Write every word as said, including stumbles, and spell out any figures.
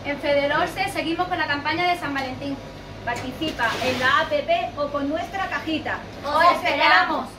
En Federorse seguimos con la campaña de San Valentín. Participa en la app o con nuestra cajita. ¡Os esperamos!